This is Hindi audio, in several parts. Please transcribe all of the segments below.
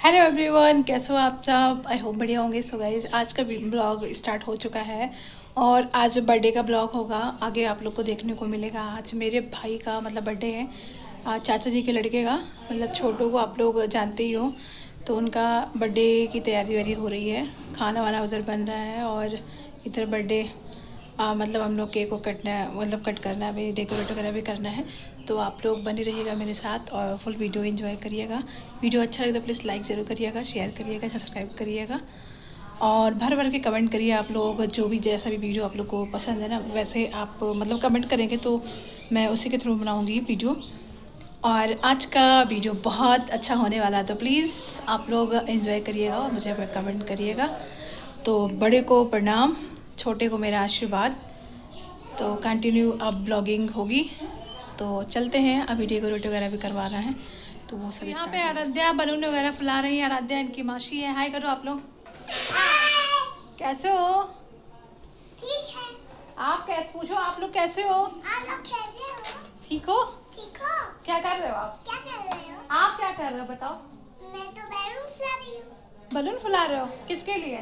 हेलो एवरीवन, कैसे हो आप सब। आई होप बढ़िया होंगे। सो गाइज, आज का ब्लॉग स्टार्ट हो चुका है और आज बर्थडे का ब्लॉग होगा। आगे आप लोग को देखने को मिलेगा। आज मेरे भाई का मतलब बर्थडे है, चाचा जी के लड़के का, मतलब छोटू को आप लोग जानते ही हो। तो उनका बर्थडे की तैयारी वारी हो रही है, खाना वाना उधर बन रहा है और इधर बर्थडे मतलब हम लोग केक को कटना है, मतलब कट करना है, अभी डेकोरेट वगैरह भी करना है। तो आप लोग बने रहिएगा मेरे साथ और फुल वीडियो एंजॉय करिएगा। वीडियो अच्छा लगे तो प्लीज़ लाइक ज़रूर करिएगा, शेयर करिएगा, सब्सक्राइब करिएगा और भर भर के कमेंट करिए। आप लोग जो भी जैसा भी वीडियो आप लोग को पसंद है ना, वैसे आप मतलब कमेंट करेंगे तो मैं उसी के थ्रू बनाऊँगी वीडियो। और आज का वीडियो बहुत अच्छा होने वाला है, तो प्लीज़ आप लोग एंजॉय करिएगा और मुझे कमेंट करिएगा। तो बड़े को प्रणाम, छोटे को मेरा आशीर्वाद। तो कंटिन्यू अब ब्लॉगिंग होगी, तो चलते हैं। अभी डेकोरेट वगैरह भी करवाना है, तो वो सब यहाँ पे आराध्या बलून वगैरह फुला रही है। आराध्या इनकी मासी है। हाय करो आप लोग। कैसे हो? ठीक है। आप कैसे, पूछो आप लोग कैसे हो? आप लोग कैसे हो? ठीक हो? ठीक हो? क्या कर रहे हो आप? क्या कर रहे हो? आप क्या कर रहे हो बताओ? मैं तो बैलून फुला रही हूँ। बलून फुला रहे हो? किसके लिए?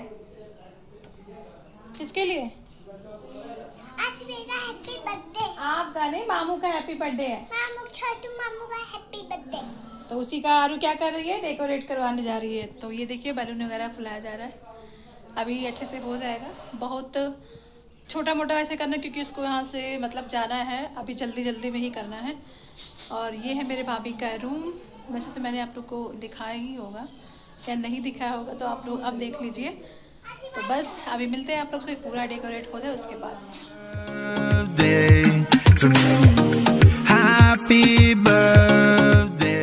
किसके लिए? आज मेरा हैप्पी बर्थडे। आपका नहीं, मामू का हैप्पी बर्थडे है। मामू, छोटू मामू का हैप्पी बर्थडे। तो उसी का आरू क्या कर रही है? डेकोरेट करवाने जा रही है। तो ये देखिए बलून वगैरह फुलाया जा रहा है। अभी अच्छे से हो जाएगा। बहुत छोटा मोटा वैसे करना, क्योंकि उसको यहाँ से मतलब जाना है, अभी जल्दी जल्दी में ही करना है। और ये है मेरे भाभी का रूम। वैसे तो मैंने आप लोग को दिखाया ही होगा, या नहीं दिखाया होगा तो आप लोग अब देख लीजिए। तो बस अभी मिलते हैं आप लोग से, पूरा डेकोरेट हो जाए उसके बाद। Happy birthday.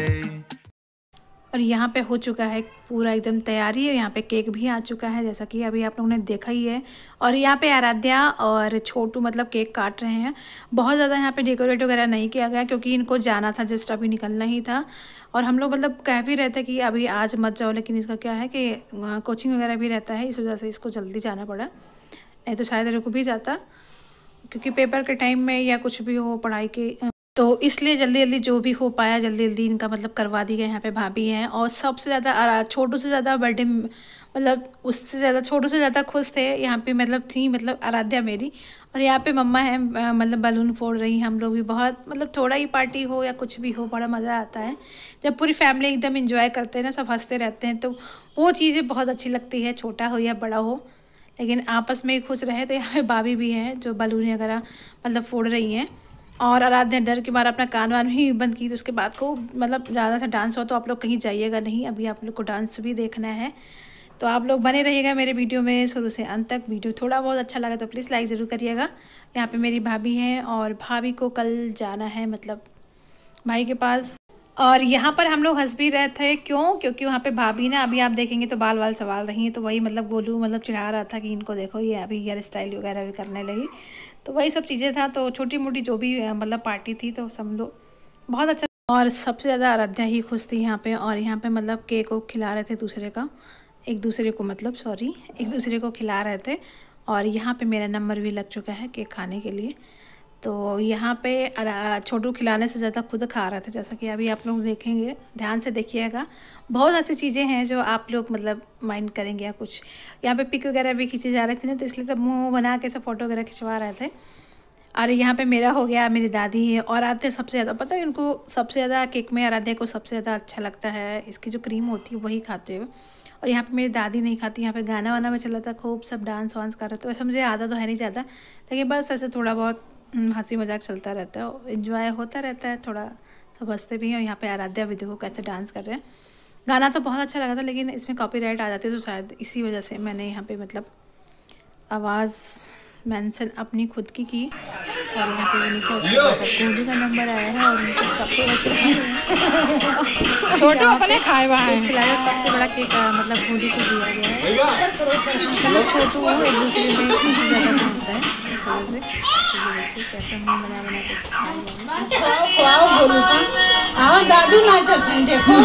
और यहाँ पे हो चुका है पूरा एकदम तैयारी है। यहाँ पे केक भी आ चुका है, जैसा कि अभी आप लोगों ने देखा ही है। और यहाँ पे आराध्या और छोटू मतलब केक काट रहे हैं। बहुत ज़्यादा यहाँ पे डेकोरेट वगैरह नहीं किया गया, क्योंकि इनको जाना था, जस्ट अभी निकलना ही था। और हम लोग मतलब कह भी रहे थे कि अभी आज मत जाओ, लेकिन इसका क्या है कि कोचिंग वगैरह भी रहता है, इस वजह से इसको जल्दी जाना पड़ा। नहीं तो शायद रुक भी जाता, क्योंकि पेपर के टाइम में या कुछ भी हो पढ़ाई के, तो इसलिए जल्दी जल्दी जो भी हो पाया जल्दी जल्दी इनका मतलब करवा दी गई। यहाँ पे भाभी हैं और सबसे ज़्यादा छोटू से ज़्यादा बर्थडे मतलब उससे ज़्यादा छोटू से ज़्यादा खुश थे यहाँ पे, मतलब थी मतलब आराध्या मेरी। और यहाँ पे मम्मा है, मतलब बलून फोड़ रही हैं। हम लोग भी बहुत मतलब थोड़ा ही पार्टी हो या कुछ भी हो, बड़ा मज़ा आता है जब पूरी फैमिली एकदम इंजॉय करते हैं ना, सब हंसते रहते हैं, तो वो चीज़ें बहुत अच्छी लगती है, छोटा हो या बड़ा हो, लेकिन आपस में ही खुश रहे। तो यहाँ पे भाभी भी हैं जो बलून वगैरह मतलब फोड़ रही हैं। और आराध्या डर के मारे अपना कान वान भी बंद की। तो उसके बाद को मतलब ज़्यादा सा डांस हो तो आप लोग कहीं जाइएगा नहीं, अभी आप लोग को डांस भी देखना है। तो आप लोग बने रहिएगा मेरे वीडियो में शुरू से अंत तक। वीडियो थोड़ा बहुत अच्छा लगा तो प्लीज़ लाइक ज़रूर करिएगा। यहाँ पे मेरी भाभी हैं और भाभी को कल जाना है मतलब भाई के पास। और यहाँ पर हम लोग हंस भी रहे थे, क्योंकि वहाँ पे भाभी ना, अभी आप देखेंगे तो बाल वाल संवाल रही हैं। तो वही मतलब गोलू मतलब चिढ़ा रहा था कि इनको देखो ये अभी हेयर स्टाइल वगैरह भी करने लगी। तो वही सब चीज़ें था। तो छोटी मोटी जो भी मतलब पार्टी थी, तो सब लोग बहुत अच्छा। और सबसे ज़्यादा आराध्या ही खुश थी यहाँ पे। और यहाँ पे मतलब केक को खिला रहे थे एक दूसरे को खिला रहे थे। और यहाँ पे मेरा नंबर भी लग चुका है केक खाने के लिए। तो यहाँ पे छोटू खिलाने से ज़्यादा खुद खा रहा था, जैसा कि अभी आप लोग देखेंगे, ध्यान से देखिएगा। बहुत ऐसी चीज़ें हैं जो आप लोग मतलब माइंड करेंगे या कुछ। यहाँ पे पिक वगैरह भी खींची जा रही थी ना, तो इसलिए सब मुँह बना के सब फोटो वगैरह खिंचवा रहे थे। और यहाँ पे मेरा हो गया, मेरी दादी है। और आराध्या सबसे ज़्यादा, पता है उनको सबसे ज़्यादा केक में आराध्या को सबसे ज़्यादा अच्छा लगता है इसकी जो क्रीम होती है वही खाते हुए। और यहाँ पे मेरी दादी नहीं खाती। यहाँ पे गाना वाना में चला था, खूब सब डांस वांस कर रहे थे। वैसे मुझे आता तो है नहीं ज़्यादा, लेकिन बस ऐसे थोड़ा बहुत हंसी मजाक चलता रहता है, एंजॉय होता रहता है, थोड़ा सब हंसते भी हैं। और यहाँ पे आराध्या भी देखो कैसे डांस कर रहे हैं। गाना तो बहुत अच्छा लगा था, लेकिन इसमें कॉपीराइट आ जाती है, तो शायद इसी वजह से मैंने यहाँ पे मतलब आवाज़ मेंशन अपनी खुद की। और यहाँ पे उनका उसके बाद गोलू का नंबर आया है और उनके सबसे छोटू अपने खाए हुआ है खिलाया। सबसे बड़ा केक मतलब गोलू को दिया गया है, मतलब छोटू वो एक दूसरे में ज़्यादा घूमता है इस वजह से। कैसे हम बना के खाओ गोलू का। हाँ दादू नाचत हैं देखो।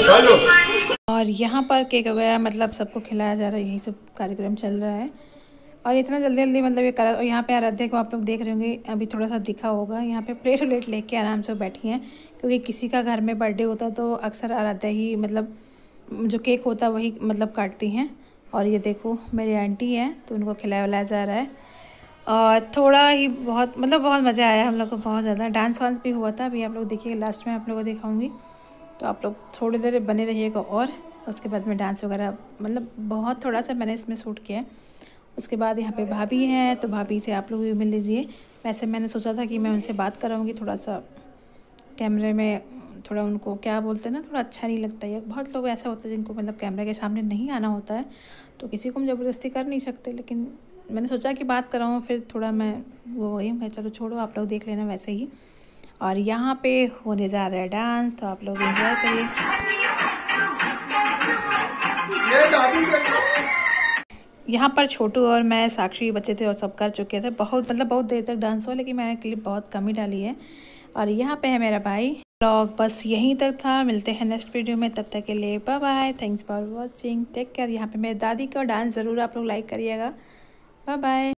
और यहाँ पर केक वगैरह मतलब सबको खिलाया जा रहा है, यही सब कार्यक्रम चल रहा है। और इतना जल्दी जल्दी मतलब ये करा। और यहाँ पे आराध्या को आप लोग देख रहे होंगे, अभी थोड़ा सा दिखा होगा, यहाँ पे प्लेट व्लेट लेके आराम से बैठी हैं, क्योंकि किसी का घर में बर्थडे होता तो अक्सर आराध्या ही मतलब जो केक होता वही मतलब काटती हैं। और ये देखो मेरी आंटी हैं तो उनको खिलाया विलाया जा रहा है। और थोड़ा ही बहुत मतलब बहुत मज़ा आया हम लोग को, बहुत ज़्यादा डांस वांस भी हुआ था। अभी आप लोग देखिए लास्ट में आप लोगों को दिखाऊंगी, तो आप लोग थोड़ी देर बने रहिएगा। और उसके बाद में डांस वगैरह मतलब बहुत थोड़ा सा मैंने इसमें शूट किया है। उसके बाद यहाँ पे भाभी हैं तो भाभी से आप लोग भी मिल लीजिए। वैसे मैंने सोचा था कि मैं उनसे बात कराऊंगी, थोड़ा सा कैमरे में थोड़ा उनको क्या बोलते हैं ना, थोड़ा अच्छा नहीं लगता है। बहुत लोग ऐसा होता है जिनको मतलब कैमरे के सामने नहीं आना होता है, तो किसी को हम ज़बरदस्ती कर नहीं सकते। लेकिन मैंने सोचा कि बात कराऊँ, फिर थोड़ा मैं वो वही मैं चलो छोड़ो, आप लोग देख लेना वैसे ही। और यहाँ पे होने जा रहा है डांस, तो आप लोग एंजॉय करिए। यहाँ पर छोटू और मैं साक्षी बच्चे थे और सब कर चुके थे। बहुत मतलब बहुत देर तक डांस हुआ, लेकिन मैंने क्लिप बहुत कम ही डाली है। और यहाँ पे है मेरा भाई। व्लॉग बस यहीं तक था, मिलते हैं नेक्स्ट वीडियो में, तब तक के लिए bye bye, thanks for watching, take care. यहाँ पे मेरी दादी का डांस ज़रूर आप लोग लाइक करिएगा। Bye bye.